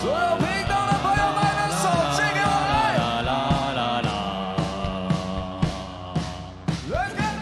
所有屏东的朋友们的手举给我来！来看！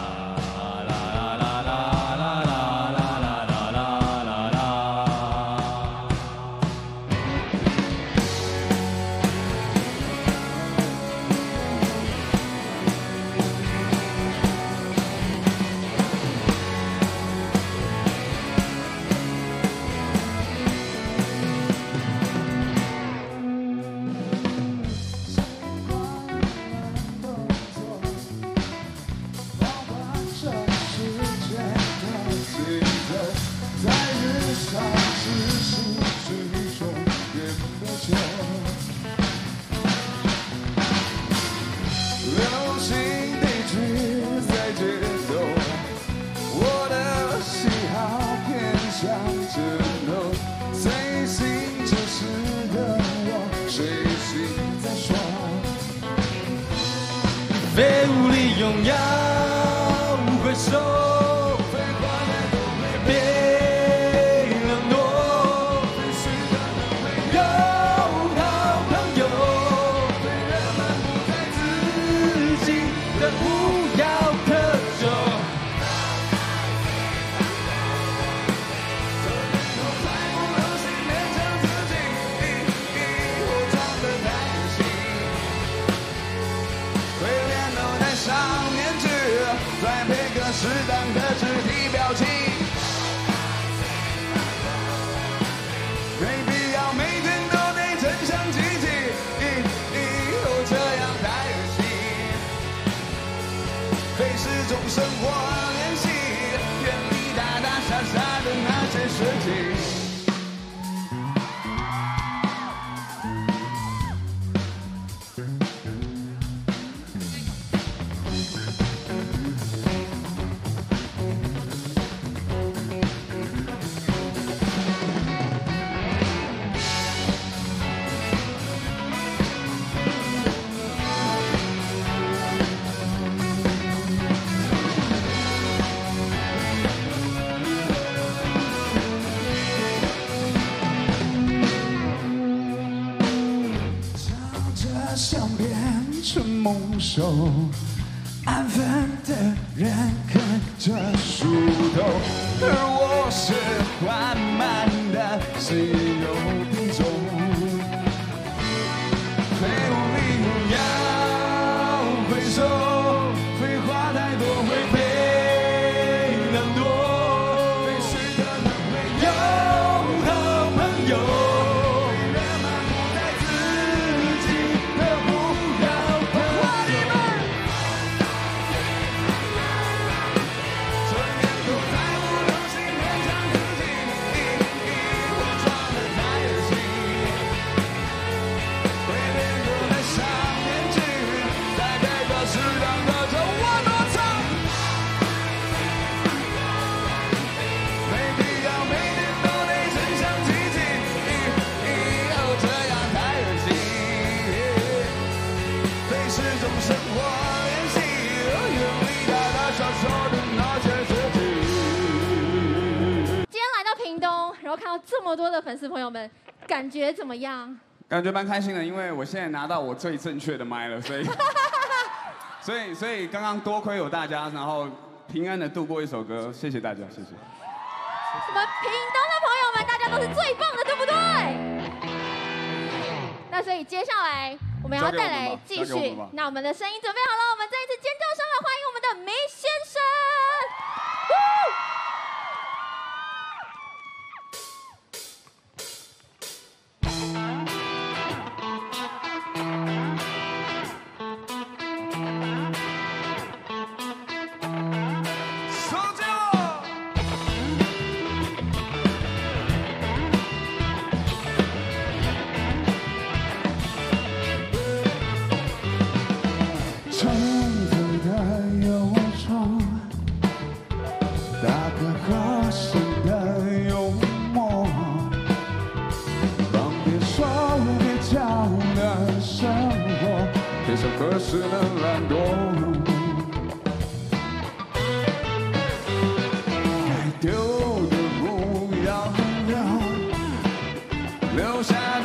废物利用要回收，废话太多会被冷落，废墟可能会有好朋友，对人们不再自己的不要苛求。这年头太不流行勉强自己，或装得太有心。会脸都带上面具，再配个适当的肢体表情。没必要每天都得真相积极，这样太恶心。非是种生活练习，远离大大小小的那些事情。想变成猛兽，安分的人看着树头，而我是缓慢的稀有品种。废物利用要回收，废话太多会被冷落，废墟可能会有好朋友。 然后看到这么多的粉丝朋友们，感觉怎么样？ 感觉蛮开心的，因为我现在拿到我最正确的麦了，所以刚刚多亏有大家，然后平安的度过一首歌，谢谢大家，谢谢。 我们屏东的朋友们，大家都是最棒的，对不对？那所以接下来我们要带来继续，那我们的声音准备好了，我们再一次尖叫声来欢迎我们的梅先生。 可是的懒惰，该丢的不要留，留下。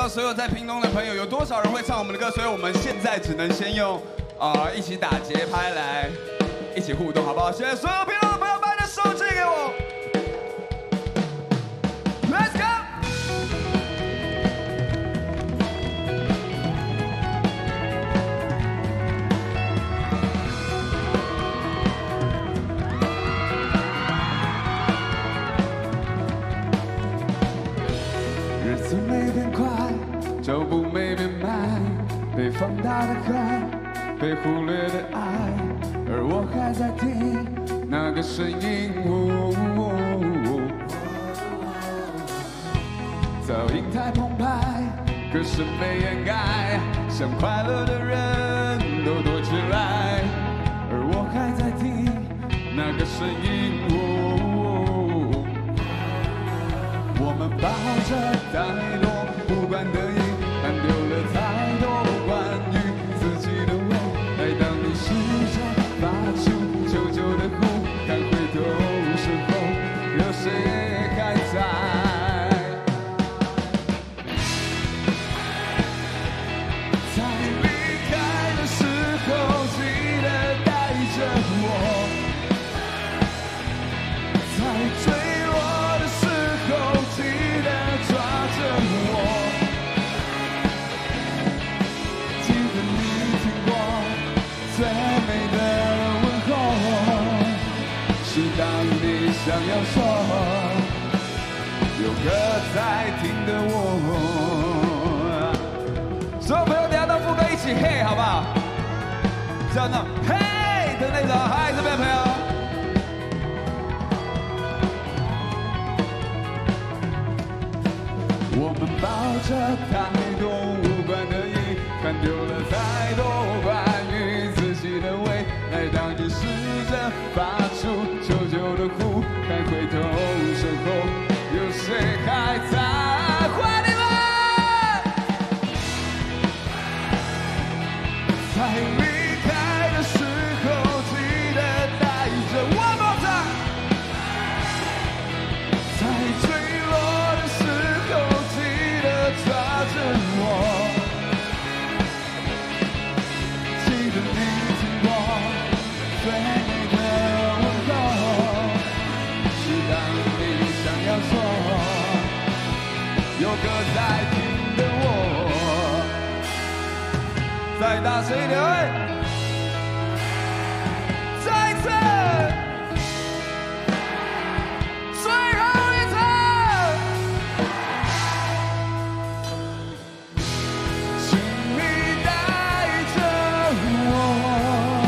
道所有在屏东的朋友有多少人会唱我们的歌，所以我们现在只能先用一起打节拍来一起互动，好不好？现在所有屏东的朋友，把你的手借给我。 Let's go！ 日子没变快，脚步没变慢，被放大的恨，被忽略的爱，而我还在听那个声音。噪音太澎湃，歌声被掩盖，想快乐的人都躲起来，而我还在听那个声音。我们抱着太多无关的瘾，看丢了太多关于自己的味。每当你试着发出求救的呼，看回头时候，有谁还在？ 想要说，有个在听的我。所有朋友，等下到副歌一起嘿，好不好？像那嘿的那种，嗨，这边朋友。我们抱着太多无关的瘾，看丢了太多关于自己的味。每当你试着发出求救的呼。 看回头身后，有谁还在？欢迎你们！在离开的时候，记得带着我梦想；在坠落的时候，记得抓着我。记得你听过最美的问候。 说，有个在听的我，再大声一点，再一次，最后一次，请你带着我。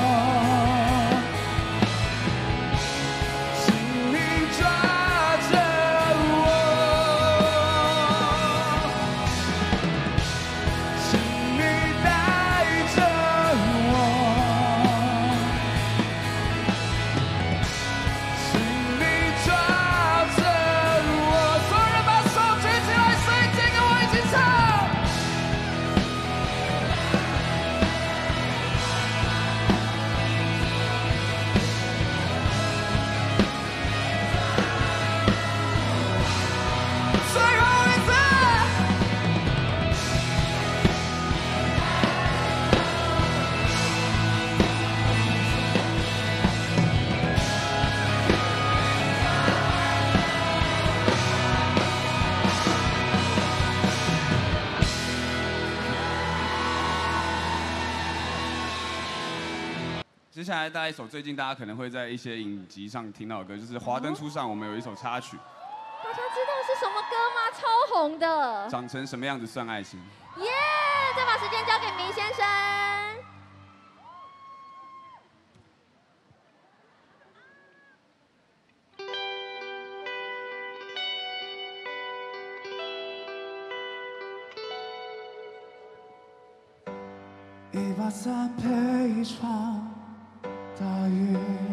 接下来带来一首最近大家可能会在一些影集上听到的歌，就是《华灯初上》，我们有一首插曲。 大家知道是什么歌吗？超红的。 长成什么样子算爱情？ 耶！再把时间交给明先生。 一把伞配一场大雨，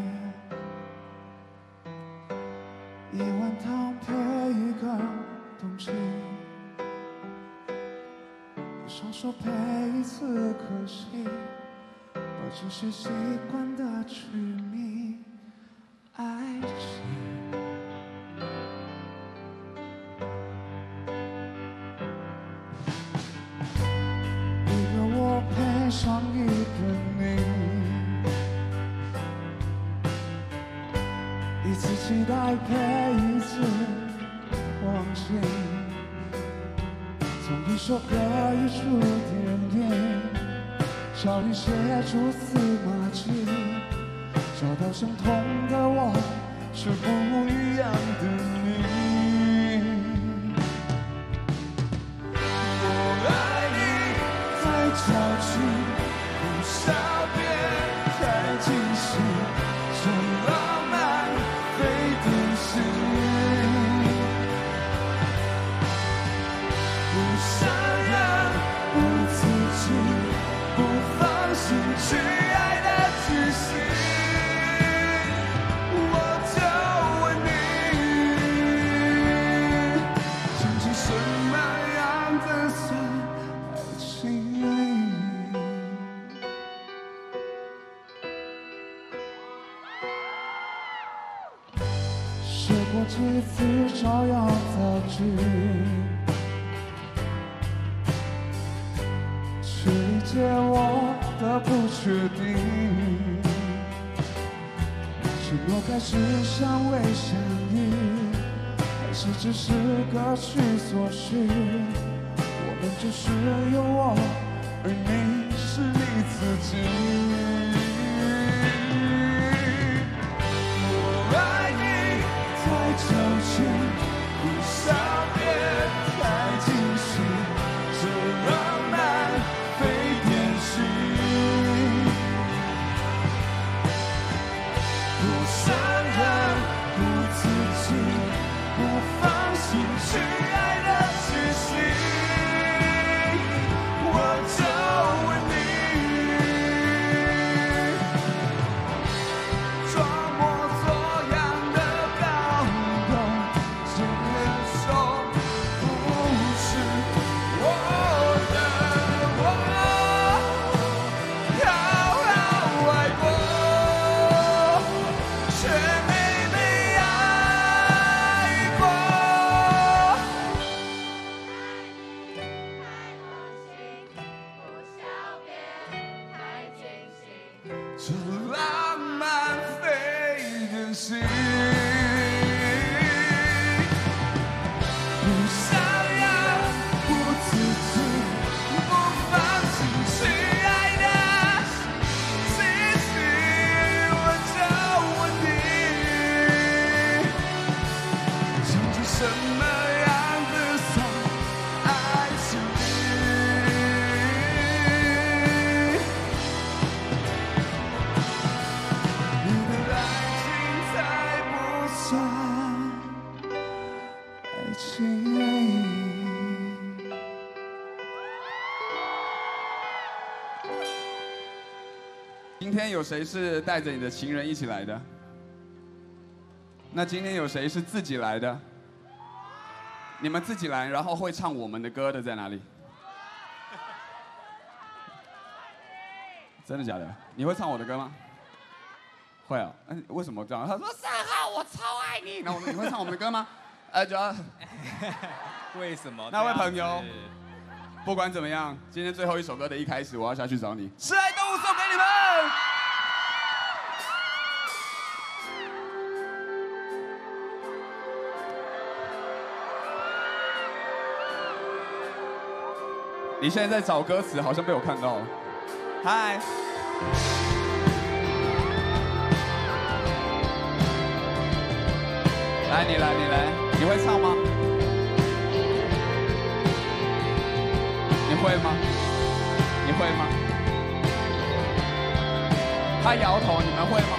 一碗汤配一个冬季，一双手配一次可惜，把这些习惯的执迷爱情。 上一个你，一次期待配一次忘记，从一首歌一出电影，找你写出司马迹，找到相同的我，是不一样的你。我爱你，太矫情，不笑别太惊喜，这浪漫非典型，不想让，不自己，不放心去爱的巨星。几次照样造句，去理解我的不确定。承诺该是相偎相依，还是只是各取所需？我们只是有我，而你是你自己。矫情，不笑别太惊喜，这浪漫非典型，不想让，不自己，不放心去爱的巨星，我就问你，装模作样的高接受不是我的我，好好爱过，却没被爱过。这浪漫非典型。今天有谁是带着你的情人一起来的？那今天有谁是自己来的？你们自己来，然后会唱我们的歌的在哪里？真的假的？你会唱我的歌吗？会啊。为什么这样？他说3号我超爱你。然后我说你会唱我们的歌吗？主要为什么？ 那位朋友，不管怎么样，今天最后一首歌的一开始，我要下去找你。是爱动物送给你们。你现在在找歌词，好像被我看到了。嗨，来，你来，你来，你会唱吗？你会吗？你会吗？他摇头，你们会吗？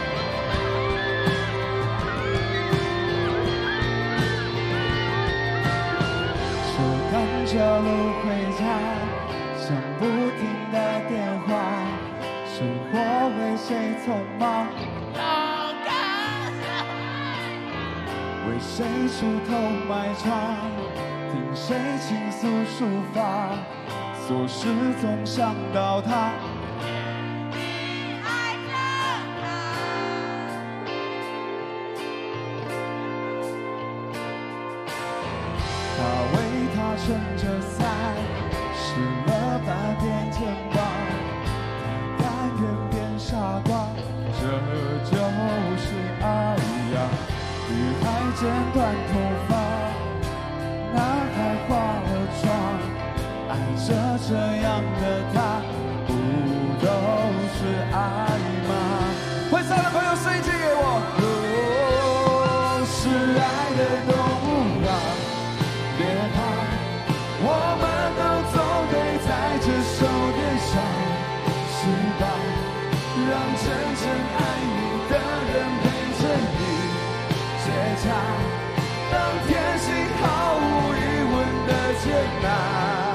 手赶着路回家。响不停的电话，生活为谁匆忙？为谁出头埋藏？听谁倾诉抒发？琐事总想到他。你爱着他为他撑着伞。湿了半边肩膀， 剪短头发，男孩化了妆，爱着这样的他，不都是爱吗？会唱的朋友声音借给我。哦，是爱的动物啊，别怕，我们都总得在这手点上，是吧？让真正爱你的人陪着你结痂，当天性毫无疑问的接纳。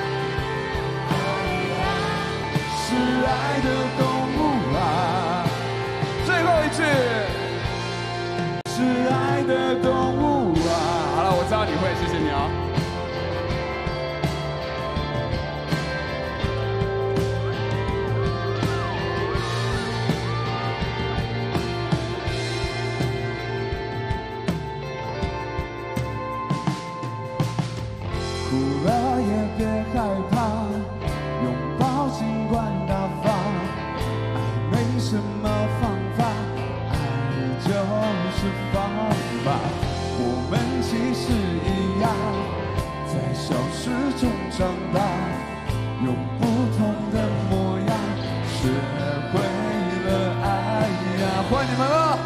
是爱的动物啊，最后一句，是爱的动物啊。好了，我知道你会，谢谢你啊。哭了也别害怕，拥抱尽管大方，爱没什么方法，爱就是方法。我们其实一样，在小事中长大，用不同的模样，学会了爱呀。换你们了。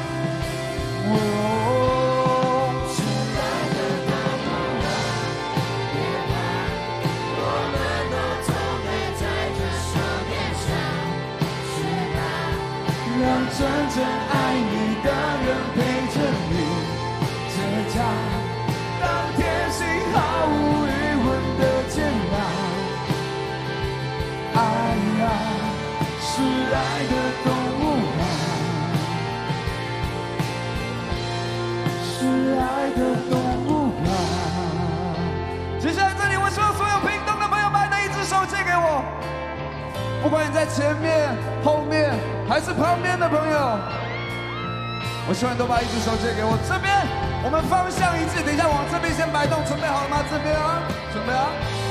让真正爱你的人陪着你结痂，当天性毫无疑问的接纳。爱呀，是爱的动物啊，是爱的动物啊。接下来这里，我希望所有屏东的朋友把你的一只手借给我，不管你在前面、后面。还是旁边的朋友，我希望你都把一只手借给我。这边我们方向一致，等一下往这边先摆动，准备好了吗？这边啊，准备啊。